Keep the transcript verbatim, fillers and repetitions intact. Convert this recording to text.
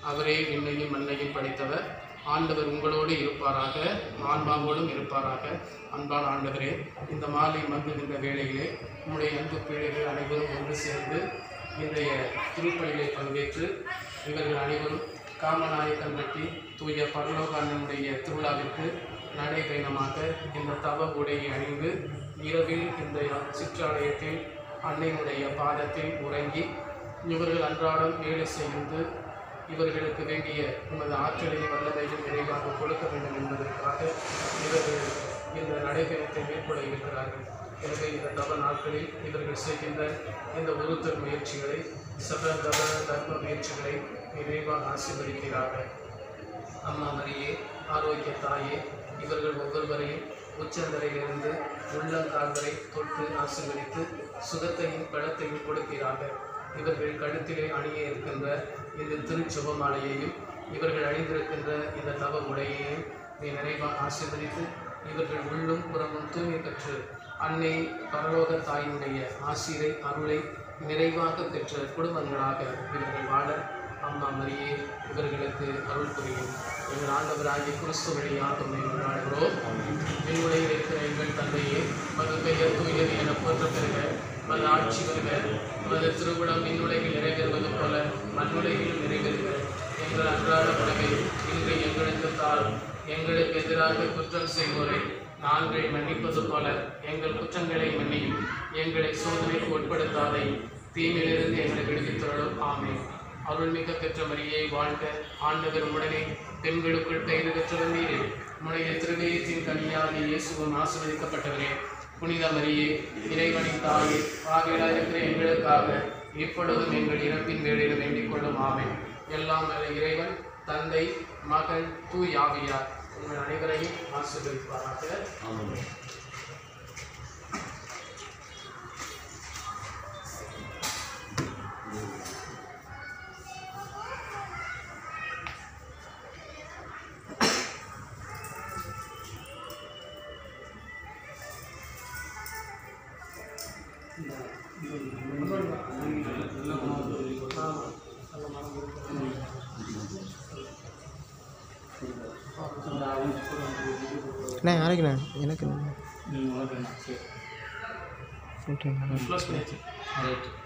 அவரே விண்ணையும் மண்ணையும் படைத்தவர். ஆண்டவர் உங்களோடு இருப்பாராக, ஆன்மாவோடும் இருப்பாராக. அன்பான ஆண்டவரே, இந்த மாலை மங்குகின்ற வேளையிலே உம்முடைய அன்பு பிள்ளைகள் அனைவரும் ஒன்று சேர்ந்து இன்றைய திருப்பலியை பங்கேற்று இவர்கள் அனைவரும் காமநாயக்கன்பட்டி தூய பரலோக அண்ணனுடைய திருவிழாவிற்கு நடைபயணமாக இந்த தவ உடையை அணிந்து இரவில் இந்த சிற்றாலயத்தில் அன்னையினுடைய பாதத்தில் உறங்கி இவர்கள் அன்றாடம் வேலை செய்து இவர்களுக்கு வேண்டிய உமது ஆற்றலையும் வல்லமையும் விரைவாக கொடுக்க வேண்டும் என்பதற்காக இவர்கள் இந்த நடைபயணத்தை மேற்கொள்ள இருக்கிறார்கள். எனவே இந்த தவ நாட்களில் இவர்கள் செய்கின்ற இந்த ஒருத்தர் முயற்சிகளை சப தவ தர்ம முயற்சிகளை விரைவாக ஆசீர்வதிக்கிறார்கள். அம்மா மரியே, ஆரோக்கிய தாயே, இவர்கள் ஒவ்வொருவரையும் உச்சந்தரையிலிருந்து உள்ளங்கால் வரை தொட்டு ஆசீர்வதித்து சுகத்தையும் பலத்தையும் கொடுக்கிறார்கள். இவர்கள் கழுத்திலே அணிய இருக்கின்ற இந்த திருச்சுபமாலையையும் இவர்கள் அணிந்திருக்கின்ற இந்த தவ உடையையும் நீ நிறைவாக ஆசீர்வதித்து இவர்கள் உள்ளும் புறமும் தூய்மை பெற்று அன்னை பரலோக தாயினுடைய ஆசிரை அருளை நிறைவாக பெற்ற குடும்பங்களாக இவர்கள் வாழ அம்மா மரியே இவர்களுக்கு அருள் புரியும். எங்கள் ஆண்டவராகிய கிறிஸ்து வழியாக கொண்டாடுகிறோம். விண்ணுலகில் இருக்கிற எங்கள் தந்தையே, மது பெயர் தூயது என போற்ற பெறுக, மது ஆட்சி வருக, மது திருவிழம் விண்ணுலகில் நிறைவேறுவது போல மண்ணுலகிலும் நிறைவேறுக. எங்கள் அன்றாட உணவை இன்று எங்களுக்கு தாரும். எங்களுக்கு எதிராக குற்றம் செய்வோரை நாங்கள் மன்னிப்பது போல எங்கள் குற்றங்களை மன்னியும். எங்களை சோதனைக்கு உட்படுத்தாதை, தீமையிலிருந்து எங்களை விடுவித்தருளும். ஆமென். அருள்மிக்க பெற்ற மரியை வாழ்க, ஆண்டவர் உடனே பெண்களுக்குள் பெயர் பெற்றவர் நீரே. உடைய திருவேயத்தின் கனியாகிய இயேசுவும் ஆசீர்வதிக்கப்பட்டவரே. புனித மரியே, இறைவனின் தாயே, பாவிகளாயிருக்கிற எங்களுக்காக இப்பொழுதும் எங்கள் இறப்பின் வேளையிலும் வேண்டிக் கொள்ளும். ஆமென். எல்லாம் வல்ல இறைவன் தந்தை, மகன், தூய் ஆவியார் உங்கள் அனைவரையும் ஆசீர்வதிப்பாராக. ஆமென். அண்ணா யாருக்குண்ணா? எனக்கு ப்ளஸ் பண்ணியாச்சு.